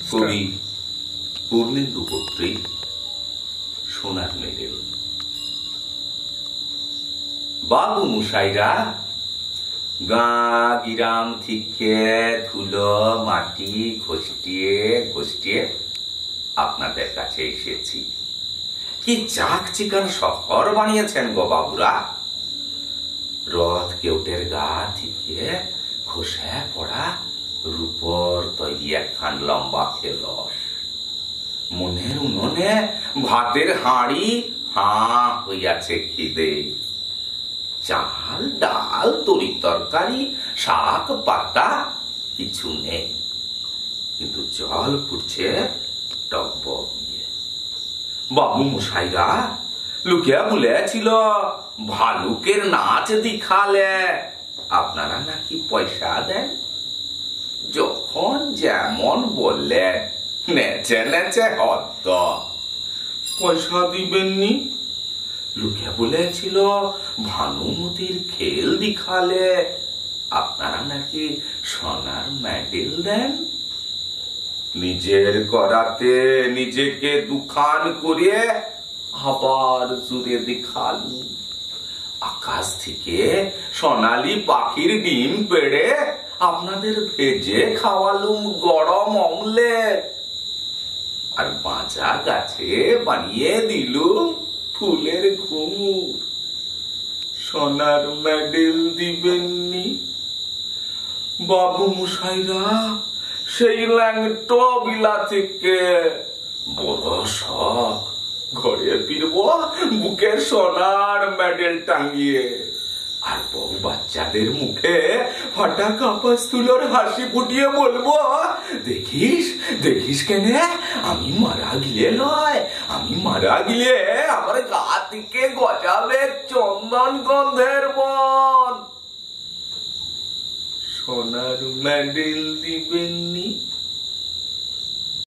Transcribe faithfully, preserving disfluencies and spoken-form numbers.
কবি পূর্ণেন্দু কর্তৃক সোনার মেডেল। বাবু মশাইরা গা গিরাম থেকে ধুলো মাটি ঘষটিয়ে ঘষটিয়ে আপনাদের কাছে এসেছি। কি চাক চিকান শহর বানিয়েছেন গো বাবুরা। রথ কেউটের গা থেকে খসে পড়া রূপর তৈরি একখান লম্বা খেলস। মনের উনুনে ভাতের হাঁড়ি হাঁ হইয়াছে খিদে। চাল ডাল তরি তরকারি শাক পাতা কিছু নেই, কিন্তু জল ফুটছে টকবগিয়ে। বাবু মশাইরা লুকিয়া বলেছিল ভালুকের নাচ দেখালে আপনারা নাকি পয়সা দেন। যখন যেমন বললে নেচে নেচে হত। পয়সা দিবেননি? লুকিয়া বলেছিল ভানুমতির খেল দেখালে আপনারা নাকি সোনার মেডেল দেন। নিজের করাতে নিজেকে দুখান করে আবার জুড়ে দেখালু। আকাশ থেকে সোনালি পাখির ডিম পেড়ে আপনাদের ভেজে খাওয়ালুম গরম অমলেট। আর বাঁচা গাছে বানিয়ে দিলুম ফুলের ঘুঙুর। সোনার মেডেল দিবেননি? বাবু মশাইরা সেই ল্যাংটো বিলা থেকে বড় শখ ঘরে ফিরবো বুকে সোনার মেডেল টাঙ্গিয়ে। আর বউ বাচ্চাদের মুখে ফাটা কাপাস তুলোর হাসি ফুটিয়ে বলবো, দেখিস দেখিস কেনে আমি মারা গিলে নয়, আমি মারা গিলে আমার গা থেকে গজাবে চন্দন গন্ধের বন। সোনার মেডেল দিবেননি?